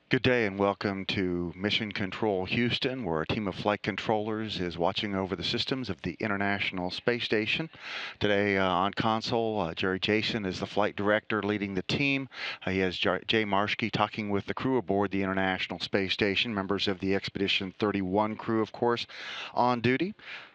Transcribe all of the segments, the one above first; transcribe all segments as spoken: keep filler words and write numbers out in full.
Good day and welcome to Mission Control Houston, where a team of flight controllers is watching over the systems of the International Space Station. Today uh, on console, uh, Jerry Jason is the flight director leading the team. Uh, he has J Jay Marshke talking with the crew aboard the International Space Station, members of the Expedition thirty-one crew, of course, on duty.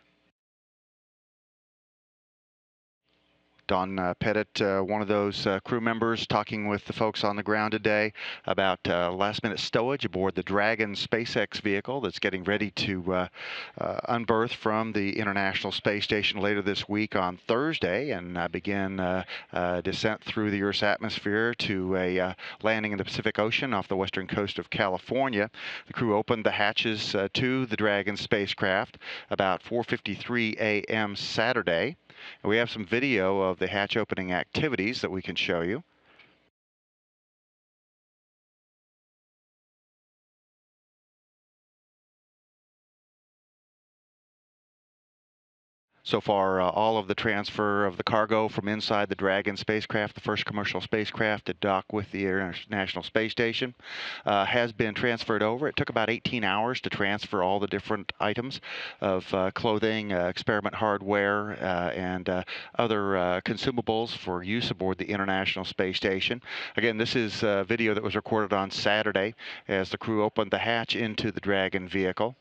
Don uh, Pettit, uh, one of those uh, crew members, talking with the folks on the ground today about uh, last-minute stowage aboard the Dragon SpaceX vehicle that's getting ready to uh, uh, unberth from the International Space Station later this week on Thursday and uh, begin uh, uh, descent through the Earth's atmosphere to a uh, landing in the Pacific Ocean off the western coast of California. The crew opened the hatches uh, to the Dragon spacecraft about four fifty-three a m Saturday. And we have some video of the hatch opening activities that we can show you. So far, uh, all of the transfer of the cargo from inside the Dragon spacecraft, the first commercial spacecraft to dock with the International Space Station, uh, has been transferred over. It took about eighteen hours to transfer all the different items of uh, clothing, uh, experiment hardware, uh, and uh, other uh, consumables for use aboard the International Space Station. Again, this is a video that was recorded on Saturday as the crew opened the hatch into the Dragon vehicle.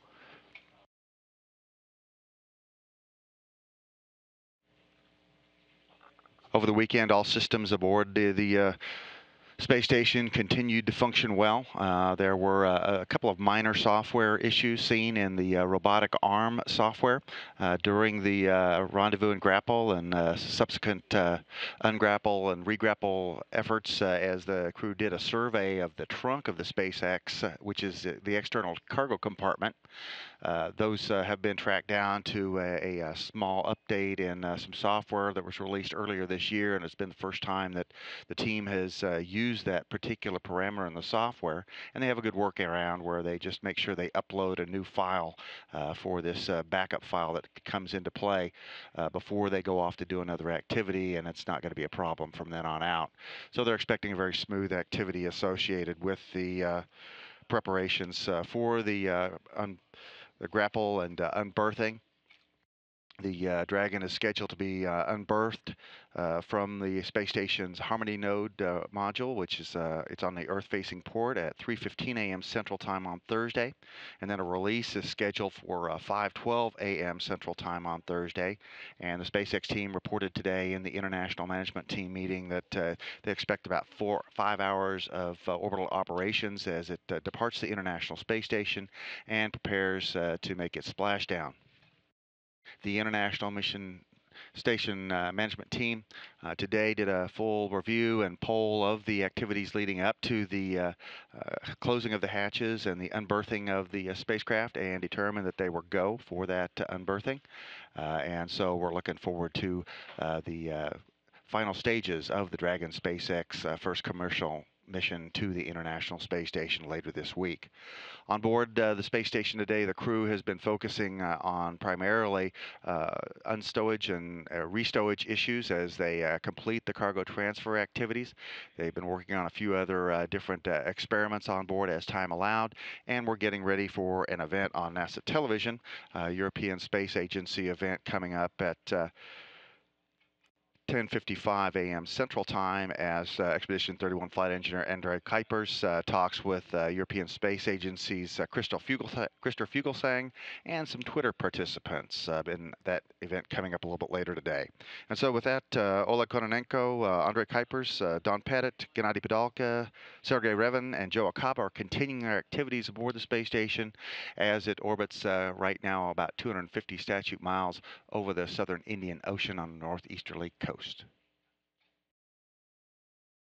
Over the weekend, all systems aboard the, the uh, space station continued to function well. Uh, there were uh, a couple of minor software issues seen in the uh, robotic arm software uh, during the uh, rendezvous and grapple and uh, subsequent uh, ungrapple and regrapple efforts uh, as the crew did a survey of the trunk of the SpaceX, uh, which is the external cargo compartment. Uh, those uh, have been tracked down to a, a, a small update in uh, some software that was released earlier this year, and it's been the first time that the team has uh, used that particular parameter in the software. And they have a good workaround where they just make sure they upload a new file uh, for this uh, backup file that comes into play uh, before they go off to do another activity, and it's not going to be a problem from then on out. So they're expecting a very smooth activity associated with the uh, preparations uh, for the uh, un the grapple and uh, unberthing. The uh, Dragon is scheduled to be uh, unberthed uh, from the space station's Harmony node uh, module, which is uh, it's on the Earth-facing port at three fifteen a m Central Time on Thursday, and then a release is scheduled for uh, five twelve a m Central Time on Thursday. And the SpaceX team reported today in the International Management Team meeting that uh, they expect about four five hours of uh, orbital operations as it uh, departs the International Space Station and prepares uh, to make its splashdown. The International Mission Station uh, management team uh, today did a full review and poll of the activities leading up to the uh, uh, closing of the hatches and the unberthing of the uh, spacecraft, and determined that they were go for that uh, unberthing. Uh, and so we're looking forward to uh, the uh, final stages of the Dragon SpaceX uh, first commercial mission to the International Space Station later this week. On board uh, the space station today, the crew has been focusing uh, on primarily uh, unstowage and uh, restowage issues as they uh, complete the cargo transfer activities. They've been working on a few other uh, different uh, experiments on board as time allowed, and we're getting ready for an event on NASA television, uh, European Space Agency event coming up at uh, ten fifty-five a m Central Time as uh, Expedition thirty-one flight engineer Andrei Kuipers uh, talks with uh, European Space Agency's uh, Christopher Fugelsang and some Twitter participants uh, in that event coming up a little bit later today. And so with that, uh, Oleg Kononenko, uh, Andrei Kuipers, uh, Don Pettit, Gennady Padalka, Sergei Revin, and Joe Acaba are continuing their activities aboard the space station as it orbits uh, right now about two hundred fifty statute miles over the southern Indian Ocean on the northeasterly coast.